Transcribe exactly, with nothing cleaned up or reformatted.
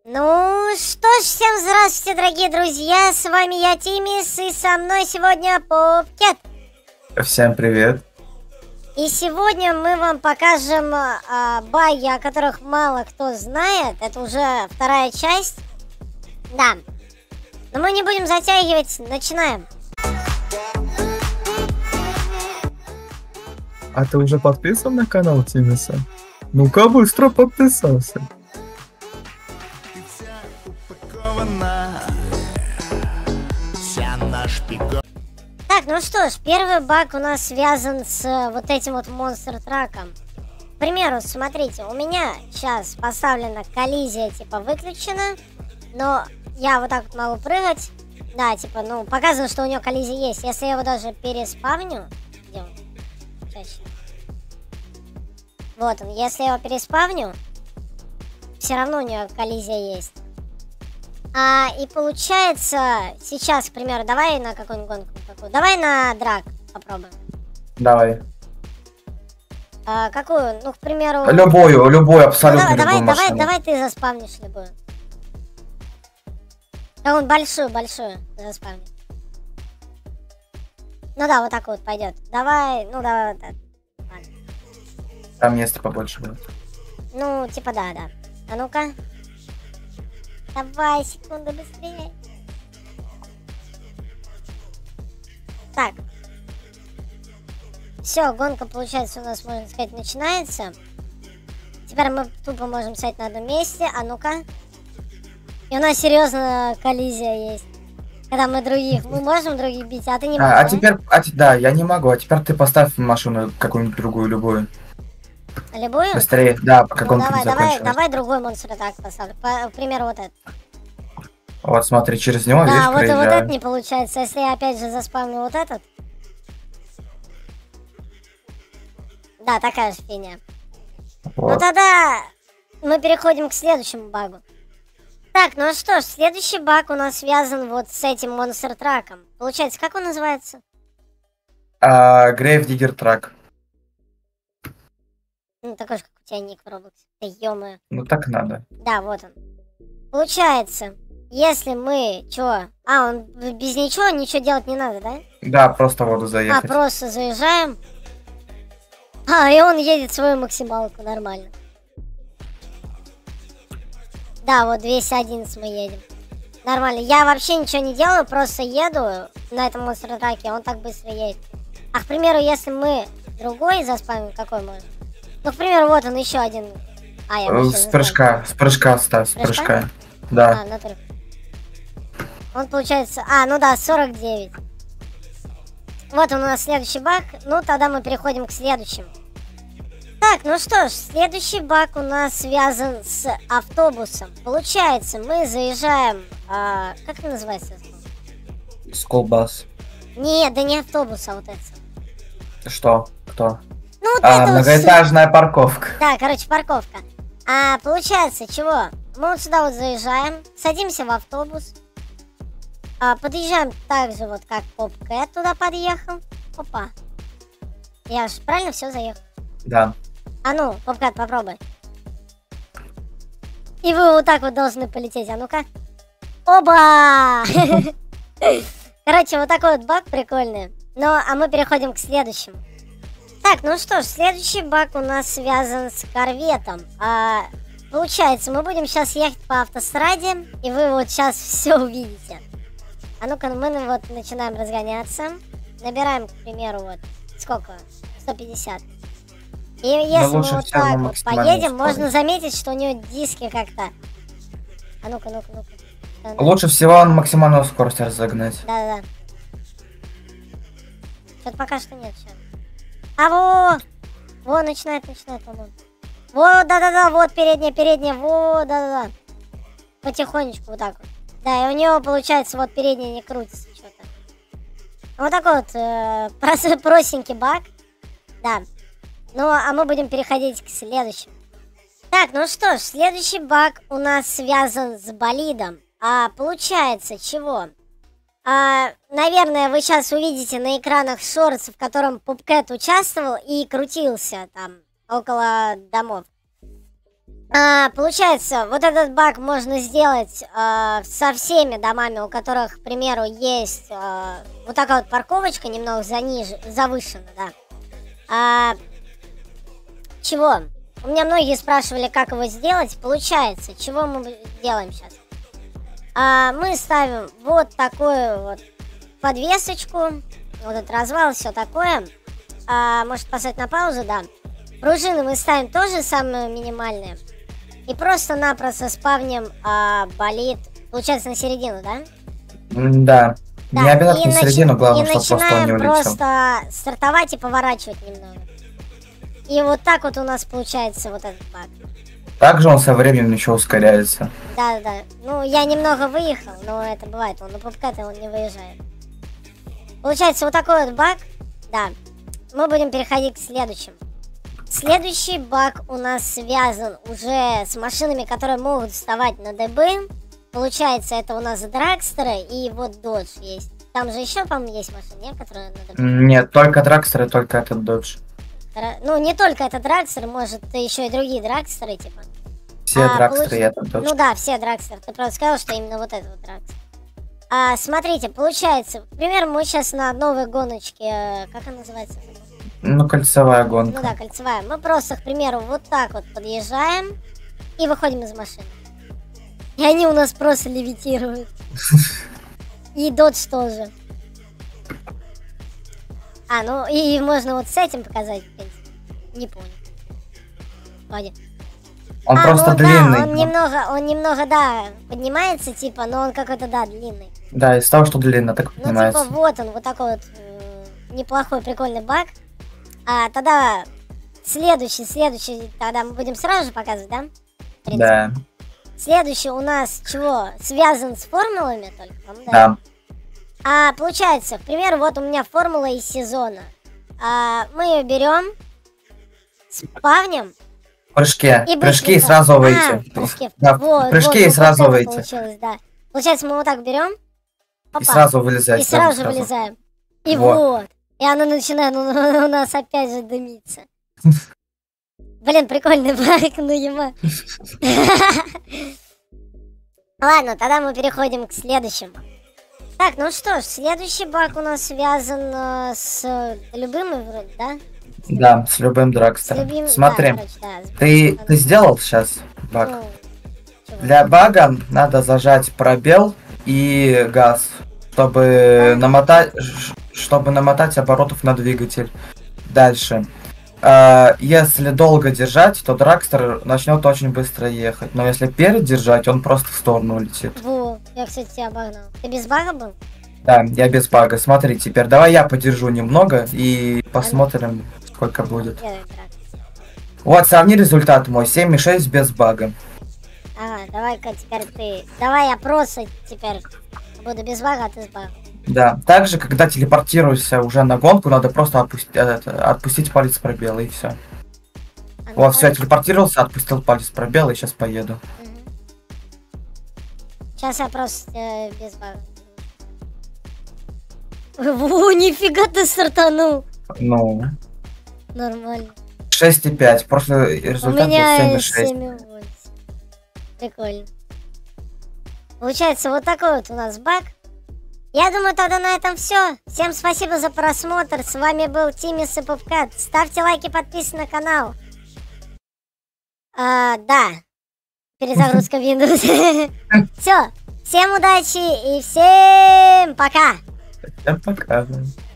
Ну что ж, всем здравствуйте, дорогие друзья, с вами я, Тимис, и со мной сегодня Попкет. Всем привет. И сегодня мы вам покажем а, баги, о которых мало кто знает. Это уже вторая часть. Да. Но мы не будем затягивать, начинаем. А ты уже подписан на канал Тимиса? Ну-ка быстро подписался. Так, ну что ж, первый баг у нас связан с вот этим вот монстр-траком. К примеру, смотрите, у меня сейчас поставлена коллизия, типа, выключена, но я вот так вот могу прыгать. Да, типа, ну, показываю, что у него коллизия есть. Если я его даже переспавню... Где он? Чаще. Вот он, если я его переспавню, все равно у него коллизия есть. А, и получается, сейчас, к примеру, давай на какую-нибудь гонку какую? Давай на драк попробуем. Давай. А, какую? Ну, к примеру... Любую, любую, абсолютно ну, давай, любую давай, машину. давай ты заспавнишь любую. Какую большую, большую заспавни. Ну да, вот так вот пойдет. Давай, ну давай вот так. Ладно. Там места побольше будет. Ну, типа да, да. А ну-ка. Давай, секунду быстрее. Так. Все, гонка, получается, у нас, можно сказать, начинается. Теперь мы тупо можем стоять на одном месте. А ну-ка. И у нас серьезно коллизия есть. Когда мы других, мы можем других бить, а ты не можешь. А, а да? теперь, а, да, я не могу. А теперь ты поставь машину какую-нибудь другую, любую. Любую? Быстрее, да, по Ну, какому давай, ты давай, закончилась. давай другой монстр так поставлю. По, к примеру, вот этот. Вот смотри, через него, Да, видишь, вот, вот проезжаю. это не получается. Если я опять же заспавню вот этот. Да, такая же фигня. Вот. Ну тогда мы переходим к следующему багу. Так, ну что ж, следующий баг у нас связан вот с этим монстр-траком. Получается, как он называется? А, Grave Digger Track. Ну, такой же, как у тебя ник в Roblox. Да ё-моё. Ну так надо. Да, вот он. Получается, если мы... Чё? А, он без ничего, ничего делать не надо, да? Да, просто в воду А, заехать. просто заезжаем. А, и он едет свою максималку, нормально. Да, вот двести одиннадцать мы едем. Нормально. Я вообще ничего не делаю, просто еду на этом монстр-траке, он так быстро едет. А, к примеру, если мы другой заспамим, какой можно? Ну, к примеру, вот он, еще один. А, я вообще С прыжка, с прыжка, Стас, с Прыжка? прыжка. Да. А, натуре. Он получается... А, ну да, сорок девять. Вот он у нас следующий баг. Ну, тогда мы переходим к следующему. Так, ну что ж, следующий баг у нас связан с автобусом. Получается, мы заезжаем... А, как это называется? Скулбас. Нет, да не автобус, а вот это. Что? Кто? Ну, вот А, это вот... многоэтажная парковка. Да, короче, парковка. А, получается, чего? Мы вот сюда вот заезжаем, садимся в автобус. А, подъезжаем так же вот, как Попкет туда подъехал. Опа. Я же правильно все заехал? Да. А ну, Попкет, попробуй. И вы вот так вот должны полететь, а ну-ка. Оба! Короче, вот такой вот баг прикольный. Ну, а мы переходим к следующему. Так, ну что ж, следующий баг у нас связан с корветом. А, получается, мы будем сейчас ехать по автостраде, и вы вот сейчас все увидите. А ну-ка, мы вот начинаем разгоняться. Набираем, к примеру, вот, сколько? сто пятьдесят. И если мы вот так вот поедем, можно заметить, что у него диски как-то... А ну-ка, ну-ка, ну-ка. Лучше всего на максимальную скорость разогнать. Да-да-да. Что-то пока что нет сейчас. А во! Во, начинает, начинает, по-моему. Вот, да-да-да, вот передняя, передняя, вот, да-да-да. Потихонечку вот так вот. Да, и у него получается вот передняя не крутится что-то. Вот такой вот э, прос, простенький баг. Да. Ну, а мы будем переходить к следующему. Так, ну что ж, следующий баг у нас связан с болидом. А получается чего? А, наверное, вы сейчас увидите на экранах шортс, в котором Попкет участвовал и крутился там около домов. А, получается, вот этот баг можно сделать а, со всеми домами, у которых, к примеру, есть а, вот такая вот парковочка немного заниж... завышена, да. А, чего? У меня многие спрашивали, как его сделать. Получается, чего мы делаем сейчас? А, мы ставим вот такую вот подвесочку, вот этот развал, все такое. А, может поставить на паузу, да. Пружины мы ставим тоже самые минимальные. И просто-напросто спавним а, болид, получается, на середину, да? Да. Да, Не обязательно на начи- середину, главное, и чтобы просто он не начинаем улетел. просто стартовать и поворачивать немного. И вот так вот у нас получается вот этот баг. Также он со временем еще ускоряется. Да-да-да. Ну, я немного выехал, но это бывает. Он на пупкате он не выезжает. Получается вот такой вот баг. Да. Мы будем переходить к следующему. Следующий баг у нас связан уже с машинами, которые могут вставать на ДБ. Получается, это у нас Драгстеры и вот Додж есть. Там же еще, по-моему, есть машины, нет, которые на ДБ? Нет, только Драгстеры, только этот Додж. Ра- Ну, не только это Драгстер, может, еще и другие Драгстеры, типа. Все А, Драгстеры получ- и этот Додж. Ну да, все Драгстеры. Ты просто сказал, что именно вот этот вот Драгстер. А, смотрите, получается, к примеру, мы сейчас на новой гоночке, э, как она называется? Ну, кольцевая Ну гонка. да, кольцевая. Мы просто, к примеру, вот так вот подъезжаем и выходим из машины. И они у нас просто левитируют. И Додж тоже. А, ну и можно вот с этим показать, в принципе. Не понял. Вроде. Он а, просто ну, длинный. Да, он ну. немного, он немного, да, поднимается, типа, но он какой-то, да, длинный. Да, из того, что длинно, так Ну, поднимается. типа, вот он, вот такой вот э, неплохой, прикольный баг. А тогда следующий, следующий, тогда мы будем сразу же показывать, да? В принципе. Да, Следующий у нас чего? Связан с формулами только, по-моему, да? да. А получается, к примеру, вот у меня формула из сезона. А, мы ее берем, спавним. В прыжке. И В прыжке и быстренько. сразу А, выйти. в прыжке. Да, в Вот, прыжке вот, и вот сразу это выйти. получилось, да. Получается, мы вот так берем. И сразу вылезать. И сразу же вылезаем. И Вот. вот. И она начинает ну, у нас опять же дымиться. Блин, прикольный баг, ну ема. Ладно, тогда мы переходим к следующему. Так, ну что ж, следующий баг у нас связан э, с любым, вроде, да? Да, с любым С Драгстером. любим, Смотри, да, короче, да, с- ты, ты сделал сейчас баг? ну, чего? Для бага надо зажать пробел и газ, чтобы Да. намотать, ш- чтобы намотать оборотов на двигатель. Дальше. А, Если долго держать, то Драгстер начнет очень быстро ехать. Но если передержать, он просто в сторону улетит. Во, я, кстати, тебя обогнал. Ты без бага был? Да, я без бага. Смотри, теперь давай я подержу немного и посмотрим, сколько будет. Делай, брат. Вот, сравни результат мой. семь и шесть без бага. Ага, давай-ка теперь ты. Давай я просто теперь буду без бага, а ты с багом. Да, также, когда телепортируешься уже на гонку, надо просто отпусти- это, отпустить палец пробела и все. А ну, Вот, все, я давай. телепортировался, отпустил палец пробела и сейчас поеду. Сейчас я просто э, без бага. Во, нифига ты стартанул. Ну, Нормально. шесть и пять. Прошлый У результат был меня семь и шесть. семь и восемь. Прикольно. Получается, вот такой вот у нас баг. Я думаю, тогда на этом все. Всем спасибо за просмотр. С вами был Тимис и Пупкат. Ставьте лайки, подписывайтесь на канал. А, да. Перезагрузка Windows. Все. Всем удачи и всем пока. Всем пока.